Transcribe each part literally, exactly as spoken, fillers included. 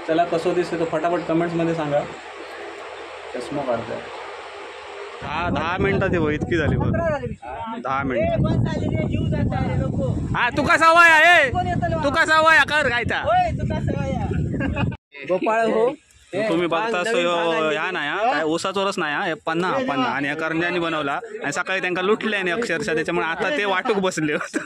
चला कसं दिसते तो फटाफट कमेंट्समध्ये सांगा. चष्मा काढतोय. हा दहा मिनिटात हो इतकी झाली बघ. दहा मिनिट. हा तू कसा वय आहे तू कसा वय कर खायचा गोपाळ हो. तुम्ही बघता ह्या नाही हा काय ऊसाचा रस नाही हा पन्ना पन्ना आणि या करंजानी बनवला आणि सकाळी त्यांना लुटले आणि अक्षरशः त्याच्यामुळे आता ते वाटूक बसले होते.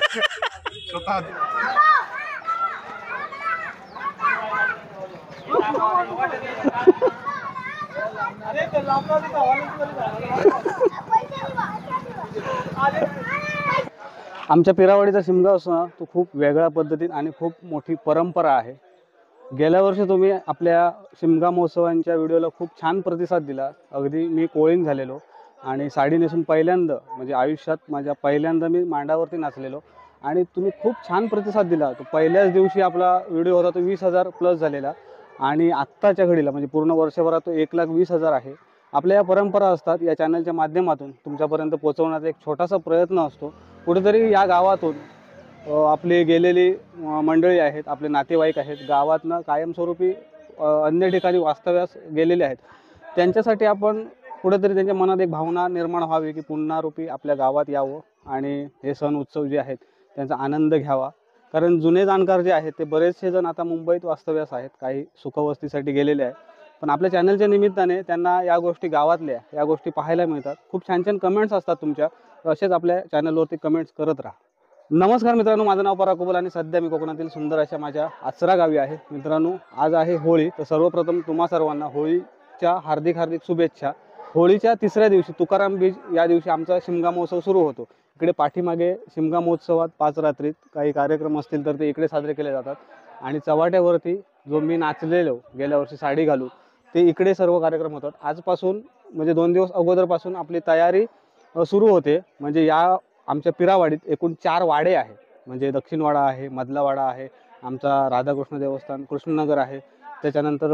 आमच्या पिरावाडीचा शिमगा असतो ना तो खूप वेगळ्या पद्धतीने आणि खूप मोठी परंपरा आहे. गेल्या वर्षी तुम्ही आपल्या शिमगा महोत्सवांच्या व्हिडिओला खूप छान प्रतिसाद दिला. अगदी मी कोळीन झालेलो आणि साडी नेसून पहिल्यांदा म्हणजे आयुष्यात माझ्या पहिल्यांदा मी मांडावरती नाचलेलो आणि तुम्ही खूप छान प्रतिसाद दिला. तो पहिल्याच दिवशी आपला व्हिडिओ होता तो वीस हजार प्लस झालेला आणि आत्ताच्या घडीला म्हणजे पूर्ण वर्षभरात तो एक लाख वीस हजार आहे. आपल्या या परंपरा असतात या चॅनलच्या माध्यमातून तुमच्यापर्यंत पोहोचवण्याचा एक छोटासा प्रयत्न असतो. कुठेतरी या गावातून आपली गेलेली मंडळी आहेत, आपले नातेवाईक आहेत, गावातनं कायमस्वरूपी अन्य ठिकाणी वास्तव्यास गेलेले आहेत, त्यांच्यासाठी आपण कुठेतरी त्यांच्या मनात एक भावना निर्माण व्हावी की पुन्हा रूपी आपल्या गावात यावं आणि हे सण उत्सव जे आहेत त्यांचा आनंद घ्यावा. कारण जुने जाणकार जे आहेत ते बरेचसे जण आता मुंबईत वास्तव्यास आहेत, काही सुखवस्तीसाठी गेलेले आहेत. पण आपल्या चॅनलच्या निमित्ताने त्यांना या गोष्टी गावातल्या या गोष्टी पाहायला मिळतात. खूप छान छान कमेंट्स असतात तुमच्या, असेच आपल्या चॅनलवरती कमेंट्स करत राहा. नमस्कार मित्रांनो, माझं नाव पराग कुबल आणि सध्या मी कोकणातील सुंदर अशा माझ्या आचरा गावी आहे. मित्रांनो आज आहे होळी, तर सर्वप्रथम तुम्हा सर्वांना होळीच्या हार्दिक हार्दिक शुभेच्छा. होळीच्या तिसऱ्या दिवशी तुकाराम बीज या दिवशी आमचा शिमगा महोत्सव सुरू होतो. इकडे पाठीमागे शिमगा महोत्सवात पाच रात्रीत काही कार्यक्रम असतील तर ते इकडे साजरे केले जातात आणि चव्हाट्यावरती जो मी नाचलेलो गेल्या वर्षी साडी घालून ते इकडे सर्व कार्यक्रम होतात. आजपासून म्हणजे दोन दिवस अगोदरपासून आपली तयारी सुरू होते. म्हणजे या आमच्या पिरावाडीत एकूण चार वाडे आहेत, म्हणजे दक्षिण वाडा आहे, मधला वाडा आहे, आमचा राधाकृष्ण देवस्थान कृष्णनगर आहे, त्याच्यानंतर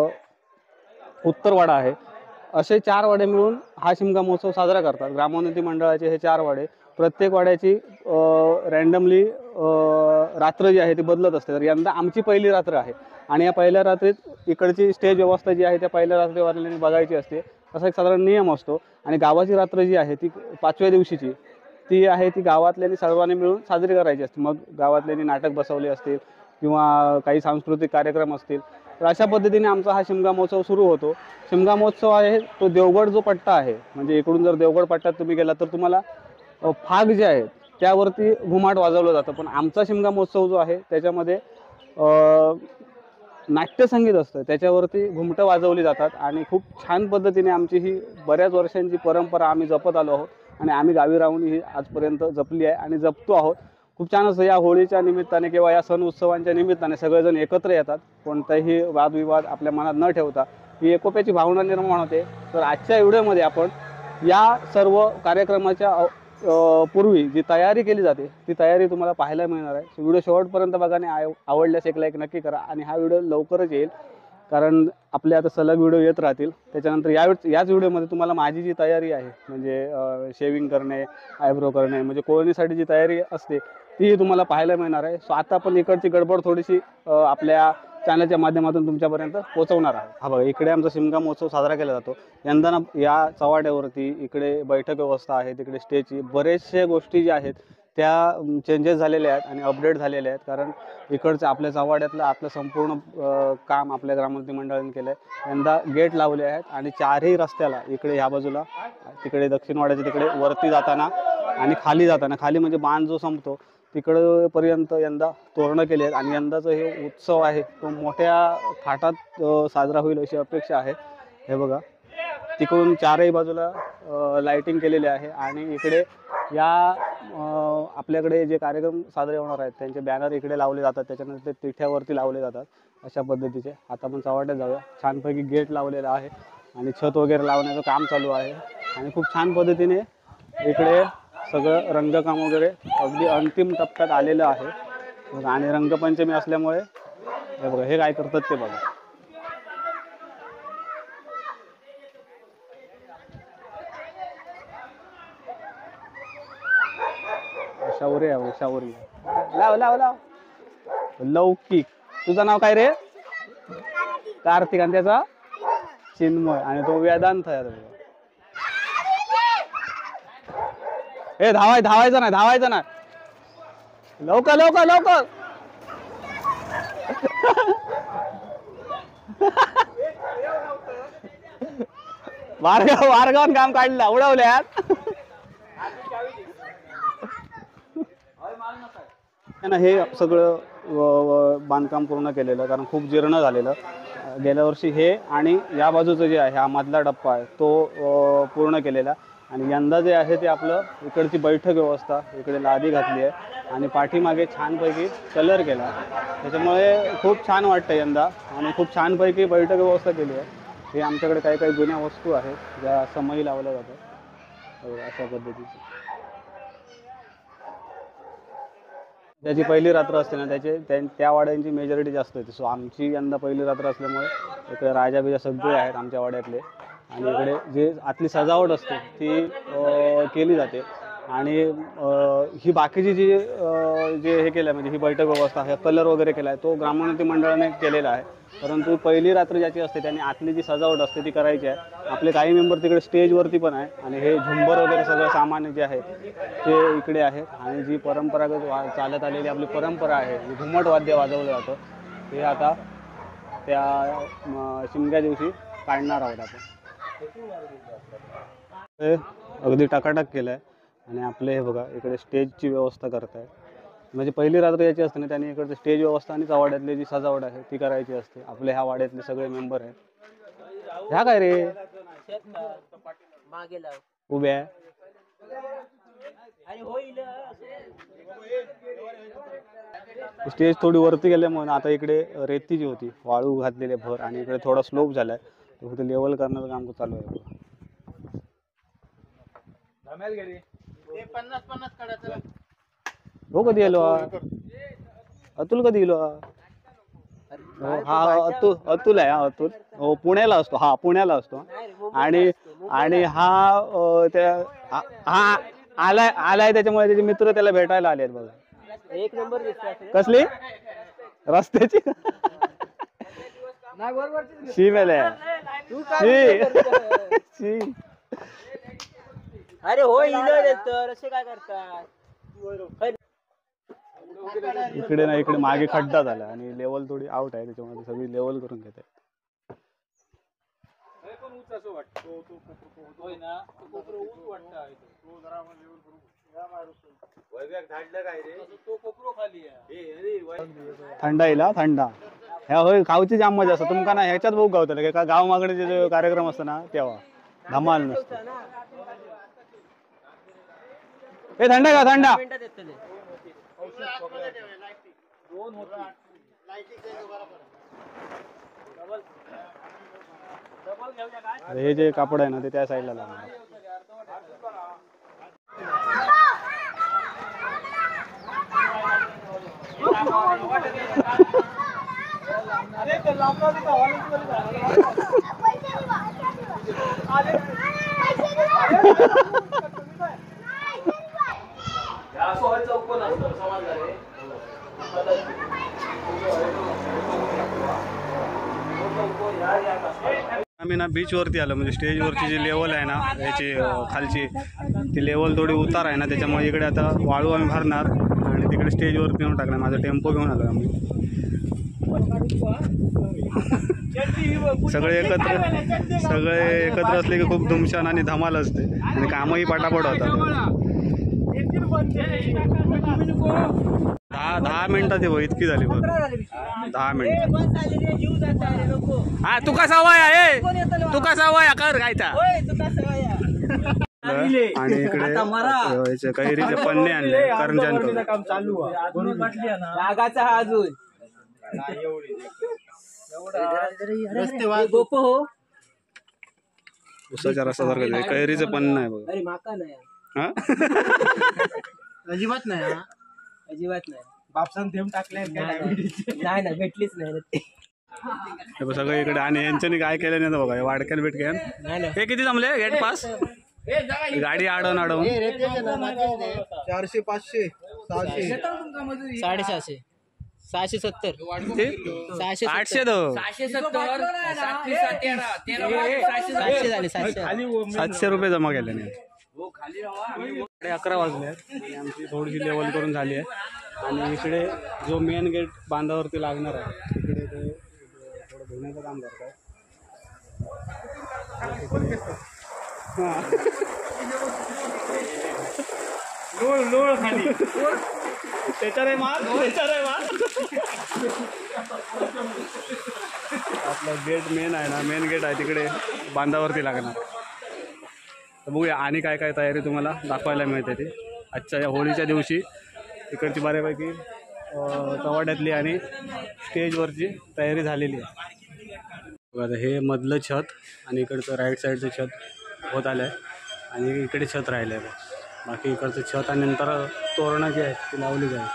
उत्तर वाडा आहे. असे चार वाडे मिळून हा शिमगा महोत्सव साजरा करतात. ग्रामोन्नती मंडळाचे हे चार वाडे, प्रत्येक वाड्याची रँडमली रात्र जी आहे ती बदलत असते. तर यंदा आमची पहिली रात्र आहे आणि या पहिल्या रात्रीत इकडची स्टेज व्यवस्था जी आहे त्या पहिल्या रात्रीवाल्यांनी बघायची असते, असा एक साधारण नियम असतो. आणि गावाची रात्र जी आहे ती पाचव्या दिवशीची ती आहे ती गावातल्यांनी सर्वांनी मिळून साजरी करायची असते. मग गावातल्यांनी नाटक बसवले असतील किंवा काही सांस्कृतिक कार्यक्रम असतील, तर अशा पद्धतीने आमचा हा शिमगा महोत्सव सुरू होतो. शिमगा महोत्सव आहे तो देवगड जो पट्टा आहे, म्हणजे इकडून जर देवगड पट्ट्यात तुम्ही गेला तर तुम्हाला फाग जे आहेत त्यावरती घुमाट वाजवलं जातं. पण आमचा शिमगा महोत्सव जो आहे त्याच्यामध्ये नाट्यसंगीत असतं, त्याच्यावरती घुमटं वाजवली जातात आणि खूप छान पद्धतीने आमची ही बऱ्याच वर्षांची परंपरा आम्ही जपत आलो आहोत आणि आम्ही गावी राहून ही आजपर्यंत जपली आहे आणि जपतो आहोत. खूप छान असं या होळीच्या निमित्ताने किंवा या सण उत्सवांच्या निमित्ताने सगळेजण एकत्र येतात. कोणताही वादविवाद आपल्या मनात न ठेवता ही एकोप्याची भावना निर्माण होते. तर आजच्या व्हिडिओमध्ये आपण या सर्व कार्यक्रमाच्या पूर्वी जी तयारी केली जाते ती तयारी तुम्हाला पाहायला मिळणार आहे. व्हिडिओ शेवटपर्यंत बघा आणि आवडल्यास एक लाईक नक्की करा आणि हा व्हिडिओ लवकरच येईल, कारण आपले आता सलग व्हिडिओ येत राहतील. त्याच्यानंतर या याच व्हिडिओमध्ये तुम्हाला माझी जी तयारी आहे म्हणजे शेविंग करणे, आयब्रो करणे, म्हणजे कोळणीसाठी जी तयारी असते ती तुम्हाला पाहायला मिळणार आहे. सो आता आपण इकडची गडबड थोडीशी आपल्या चॅनलच्या माध्यमातून तुमच्यापर्यंत पोहोचवणार आहे. हा बघा इकडे आमचा शिमगा महोत्सव साजरा केला जातो. यंदा ना या चव्हाट्यावरती इकडे बैठक व्यवस्था आहे, तिकडे स्टेजची बरेचशा गोष्टी ज्या आहेत त्या चेंजेस झालेल्या आहेत आणि अपडेट झालेल्या आहेत. कारण इकडचं आपल्या चव्हाट्यातलं आपलं संपूर्ण काम आपल्या ग्रामोन्नती मंडळाने केलं आहे. यंदा गेट लावले आहेत आणि चारही रस्त्याला इकडे ह्या बाजूला, तिकडे दक्षिण वाड्याच्या तिकडे वरती जाताना आणि खाली जाताना, खाली म्हणजे बांध जो संपतो तिकडपर्यंत यंदा तोरणं केली आहेत आणि यंदाचं हे उत्सव आहे तो मोठ्या थाटात साजरा होईल अशी अपेक्षा आहे. हे बघा तिकडून चारही बाजूला लाईटिंग केलेली आहे आणि इकडे या आपल्याकडे जे कार्यक्रम साजरे होणार आहेत त्यांचे बॅनर इकडे लावले जातात, त्याच्यानंतर ते तिठ्यावरती लावले जातात अशा पद्धतीचे. आता आपण चव्हाट्यात जाऊया. छानपैकी गेट लावलेला आहे आणि छत वगैरे लावण्याचं काम चालू आहे आणि खूप छान पद्धतीने इकडे सगळं रंगकाम वगैरे अगदी अंतिम टप्प्यात आलेलं आहे. आणि रंगपंचमी असल्यामुळे हे बघा हे काय करतात ते बघा. शावरी आहे शावरी. लाव लाव लाव. लौकिक. तुझं नाव काय रे? कार्तिक आणि त्याचा चिन्मय आणि तो वेदांत आहे. हे धावाय धावायचं नाही धावायचं नाही लवकर लवकर लवकर. वारगाव वारगावन काम काढलं उडवल्यात ना. हे सगळं बांधकाम पूर्ण केलेलं कारण खूप जीर्ण झालेलं. गेल्या वर्षी हे आणि या बाजूचं जे आहे हा मधला टप्पा आहे तो पूर्ण केलेला. आणि यंदा जे आहे ते आपलं इकडची बैठक व्यवस्था इकडे लादी घातली आहे आणि पाठीमागे छानपैकी कलर केला. त्याच्यामुळे खूप छान वाटतं यंदा आणि खूप छानपैकी बैठक व्यवस्था केली आहे. हे आमच्याकडे काही काही जुन्या वस्तू आहेत ज्या समयी लावल्या जातात अशा पद्धतीची. ज्याची पहिली रात्र असते ना त्याचे त्या वाड्यांची मेजॉरिटी जास्त होती. सो आमची यंदा पहिली रात्र असल्यामुळे इकडे राजा बिजा सगळे आहेत आमच्या वाड्यातले. आणि इकडे जे आतली सजावट असते ती केली जाते. आणि ही बाकीची जी जे हे केलं म्हणजे ही बैठक व्यवस्था हे कलर वगैरे केला आहे तो ग्रामोन्नती मंडळाने केलेला आहे. परंतु पहिली रात्र ज्याची असते त्यांनी आतली जी सजावट असते ती करायची आहे. आपले काही मेंबर तिकडे स्टेजवरती पण आहे आणि हे झुंबर वगैरे सगळं सामान जे आहे ते इकडे आहे. आणि जी परंपरागत वा चालत आलेली आपली परंपरा आहे जी घुमट वाद्य वाजवलं जातं ते आता त्या शिमग्या दिवशी काढणार आहोत आपण. हे अगदी टकाटक केलं आहे. आणि आपले हे बघा इकडे स्टेजची व्यवस्था करत आहे. म्हणजे पहिली रात्र याची असते ना त्यांनी इकडे स्टेज व्यवस्था आणि वाड्यातली जी सजावट आहे ती करायची असते. आपले ह्या वाड्यातले सगळे मेंबर आहेत. ह्या काय रे उभ्या स्टेज थोडी वरती गेल्यामुळे आता इकडे रेती जी होती वाळू घातलेली भर आणि इकडे थोडा स्लोप झालाय तो फक्त लेवल करण्याचं काम चालू आहे. हो कधी आलो अतुल कधी गेलो हा अतुल अतुल आहे हा अतुल हो पुण्याला असतो हा पुण्याला असतो. आणि आणि हा त्या हा आलाय आलाय त्याच्यामुळे त्याचे मित्र त्याला भेटायला आले आहेत बघा. एक नंबर कसली रस्त्याची शिमेल अरे हो तर असे काय करतात. इकडे ना इकडे मागे खड्डा झाला आणि लेवल थोडी आउट आहे त्याच्यामुळे सगळी लेवल करून घेत आहे. थंडा येईल थंडा ह्या होय खाऊची जाम मजा असतं तुमका ना ह्याच्यात बघू गावतं का गाव मागणे जे कार्यक्रम असतो ना तेव्हा धमाल नसतो. हे थंडा का थंडा हे जे कापड आहे ना ते त्या साईडला लागणार. आम्ही ना बीच वरती आलो म्हणजे स्टेज वरची जी लेवल आहे ना याची खालची ती लेवल थोडी उतार आहे ना त्याच्यामुळे इकडे आता वाळू आम्ही भरणार आणि तिकडे स्टेज वरती येऊन टाकणार. माझा टेम्पो घेऊन आलो आम्ही सगळे एकत्र सगळे एकत्र असले की खूप धुमशान आणि धमाल असते आणि कामही पटापट होतात. दहा दहा मिनिटात येऊ इतकी झाली बघ दहा मिनिट. हा तू कसा वया तू कसा वया कर खायचा. आणि इकडे कैरीचे पन्ने आणले करंजान काम चालू हा अजून उसाच्या रसासारखं कैरीचं पन्न आहे बघ. अरे माका नाही अजिबात नाही अजिबात नाही बापसान थेंब टाकले नाही ना भेटलीच नाही. सगळं इकडे आणि यांच्यानी काय केलं नाही बघा वाडक्यान बिटक्यान हे किती जमले गेट पास गाडी आडवून आडवून चारशे पाचशे सहाशे साडेसहाशे सहाशे सत्तर ते सहाशे आठशे दो सहाशे सत्तर सातशे झाले सातशे सातशे रुपये जमा केले नाही साडे अकरा वाजले आहेत आणि आमची थोडीशी लेवल करून झाली आहे आणि इकडे जो मेन गेट बांधावरती लागणार आहे तिकडे ते थोडं धुण्याचं काम करत आहे. त्याच्यावर आहे माल त्याच्यावर आहे माल आपलं गेट मेन आहे ना मेन गेट आहे तिकडे बांधावरती लागणार. तर बघूया आणि काय काय तयारी तुम्हाला दाखवायला मिळते ती आजच्या या होळीच्या दिवशी इकडची बऱ्यापैकी कवाड्यातली आणि स्टेजवरची तयारी झालेली आहे. बघा हे मधलं छत आणि इकडचं राईट साईडचं छत होत आलं आहे आणि इकडे छत राहिलं आहे. बाकी इकडचं छत आणि नंतर तोरणं जी आहेत ती लावली जाईल.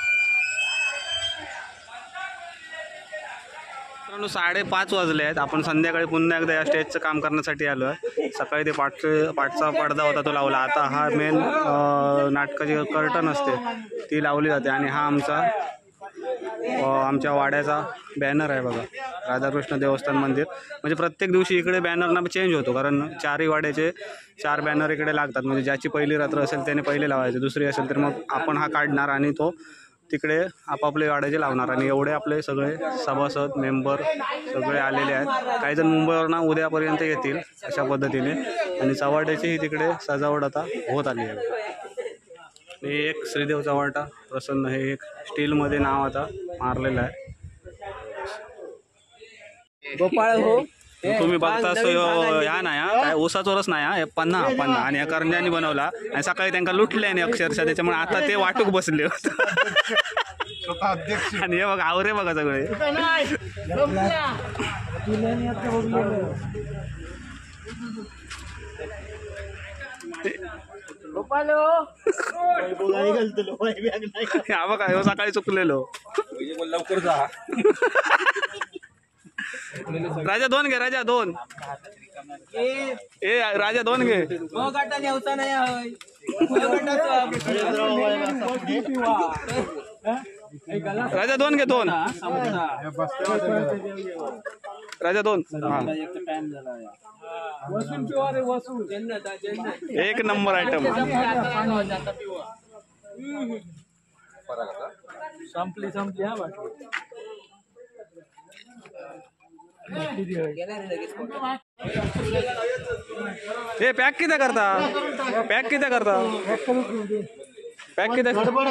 मित्रांनो साडेपाच वाजले आहेत. आपण संध्याकाळी पुन्हा एकदा या स्टेजचं काम करण्यासाठी आलो आहे. सकाळी ते पाठ पाठचा पडदा होता तो लावला. आता हा मेन नाटकाची कर्टन असते ती लावली जाते आणि हा आमचा आमच्या वाड्याचा बॅनर आहे बघा राधाकृष्ण देवस्थान मंदिर. म्हणजे प्रत्येक दिवशी इकडे बॅनरना चेंज होतो कारण चारही वाड्याचे चार बॅनर इकडे लागतात. म्हणजे ज्याची पहिली रात्र असेल त्याने पहिले लावायचे दुसरी असेल तर मग आपण हा काढणार आणि तो तिकडे आपापले वाड्याचे लावणार. आणि एवढे आपले सगळे सभासद मेंबर सगळे आलेले आहेत. काही जण मुंबईवरनं उद्यापर्यंत येतील अशा पद्धतीने आणि चव्हाट्याचीही तिकडे सजावट आता होत आली आहे. हे एक श्रीदेव चव्हाटा प्रसन्न हे एक स्टीलमध्ये नाव आता मारलेलं आहे. गोपाळ हो तुम्ही बघता असं ह्या नाही हा काय ऊसाचा रस नाही हा पन्ना पन्ना आणि या करंज्यानी बनवला आणि सकाळी त्यांना लुटले आणि अक्षरशः त्याच्यामुळे आता ते वाटूक बसले होते. आणि हे बघा आवरे बघा सगळे हा बघा हे सकाळी चुकलेलो. लवकर जा. राजा दोन घे राजा दोन ए राजा दोन घे राजा दोन घे दोन राजा दोन एक नंबर आयटम संपली संपली हा बाटली. हे पॅक किती करता पॅक किती करता पॅक किती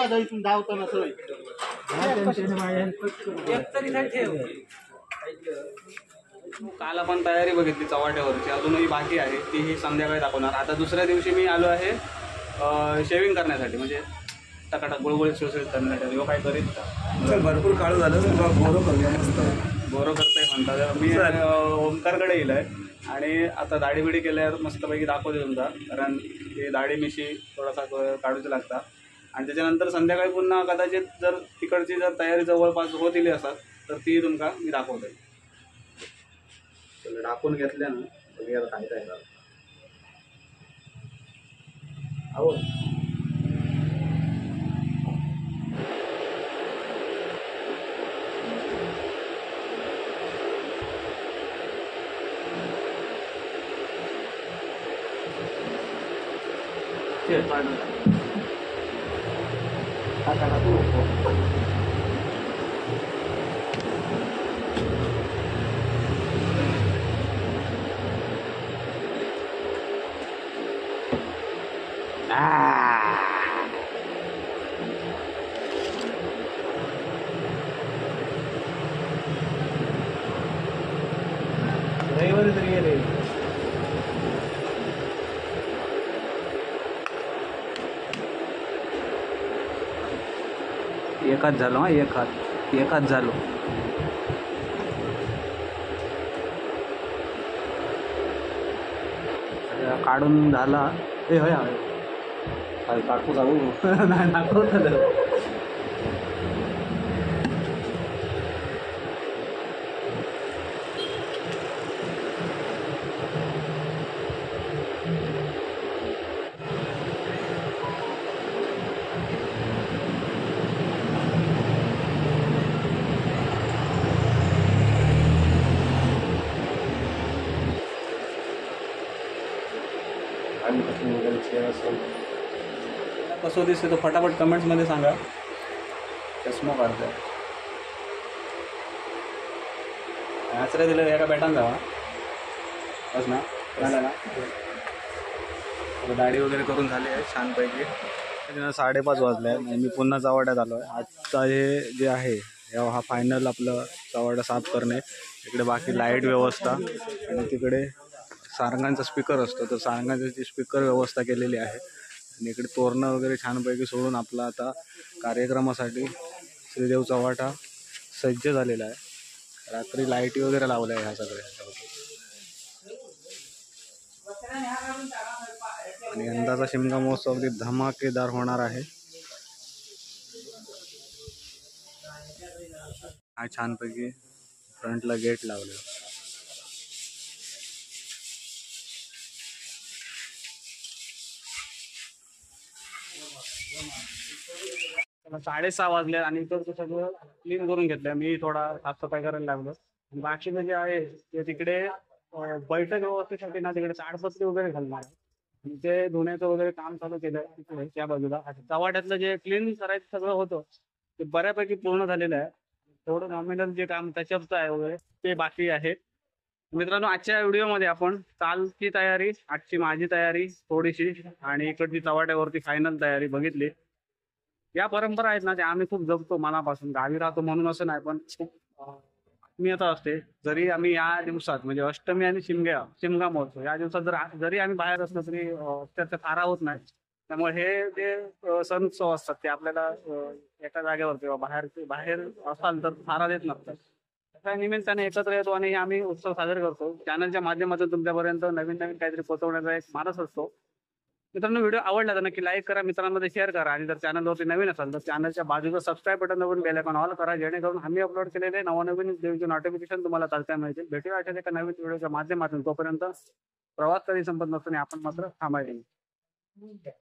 काल आपण तयारी बघितली चव्हाट्यावरची अजूनही बाकी आहे तीही संध्याकाळी दाखवणार. आता दुसऱ्या दिवशी मी आलो आहे शेविंग करण्यासाठी म्हणजे टकाटक गुळगुळीत सुसुळीत करण्यासाठी. काय करीत भरपूर काळ झालं बोरो करूया मस्त बोरो करताय म्हणतात. मी ओमकारकडे येईल आहे आणि आता दाढी बिडी केल्यावर मस्तपैकी दाखवते तुमचा कारण ते दाढी मिशी थोडासा काढूचे लागतात. आणि त्याच्यानंतर संध्याकाळी पुन्हा कदाचित जर तिकडची जर तयारी जवळपास होतील असतात तर ती तुमका मी दाखवते. दाखवून घेतल्या ना बघूया काय काय अहो एकाच झालो हा एक हात एकाच झालो. काढून झाला हे होय हय काकू जाऊ नाही दाखवत छान कटिंग वगैरे चेअर असेल कसं दिसते तो फटाफट कमेंट्समध्ये सांगा. चष्मा काढतोय आचरे दिलं एका बॅटान जावा बस ना झालं ना. दाढी वगैरे करून झाली आहे छानपैकी. साडेपाच वाजले आहे मी पुन्हा चव्हाट्यात आलो आहे. आजचा हे जे आहे हा फायनल आपलं चव्हाटा साफ करणे. इकडे बाकी लाईट व्यवस्था आणि तिकडे सारंगांचा स्पीकर असतो तर सारंगांची स्पीकर व्यवस्था केलेली आहे. आणि इकडे तोरणं वगैरे छानपैकी सोडून आपला आता कार्यक्रमासाठी श्रीदेव चव्हाटा सज्ज झालेला आहे. रात्री लाईटी वगैरे लावल्या आहे ह्या सगळ्या. आणि यंदाचा शिमगा महोत्सव अगदी धमाकेदार होणार आहे. हा छानपैकी फ्रंटला गेट लावले. साडेसहा वाजले आणि इकडचं सगळं क्लीन करून घेतलंय. मी थोडा साफसफाई करायला लागलो. बाकीचं जे आहे ते तिकडे बैठक व्यवस्थेसाठी ना तिकडे ताडपत्री वगैरे घालणार आहे. ते धुण्याचं वगैरे काम चालू केलं तिकडे त्या बाजूला. चव्हाट्यातलं जे क्लीन करायचं सगळं होतं ते बऱ्यापैकी पूर्ण झालेलं आहे. थोडं नॉमिनल जे काम त्याच्याचं आहे वगैरे ते बाकी आहे. मित्रांनो आजच्या व्हिडिओमध्ये आपण कालची तयारी, आजची माझी तयारी थोडीशी आणि इकडची चव्हाट्यावरती फायनल तयारी बघितली. या परंपरा आहेत ना त्या आम्ही खूप जपतो मनापासून. गावी राहतो म्हणून असं नाही पण खूप आत्मीयता असते. जरी आम्ही या दिवसात म्हणजे अष्टमी आणि शिमग्या शिमगा महोत्सव या दिवसात जर जरी आम्ही बाहेर असलो तरी त्याचा थारा होत नाही. त्यामुळे हे जे सण उत्सव असतात ते आपल्याला एका जागेवर किंवा बाहेर बाहेर असाल तर थारा देत नसतात. त्या निमित्ताने एकत्र येतो आणि आम्ही उत्सव साजरे करतो. चॅनलच्या माध्यमातून तुमच्यापर्यंत नवीन नवीन काहीतरी पोहोचवण्याचा एक मानस असतो. मित्रांनो व्हिडिओ आवडला तर नक्की लाईक करा, मित्रांमध्ये शेअर करा आणि जर चॅनलवरती नवीन असाल तर चॅनलच्या बाजूला सबस्क्राईब बटन दाबून बेल आयकॉन ऑल करा जेणेकरून आम्ही अपलोड केलेले नवनवीन व्हिडिओचे नोटिफिकेशन तुम्हाला तात्काळ मिळतील. भेटूया अशाच एका नवीन व्हिडिओच्या माध्यमातून. तोपर्यंत प्रवास कधी संपत नसतो आणि आपण मात्र थांबायला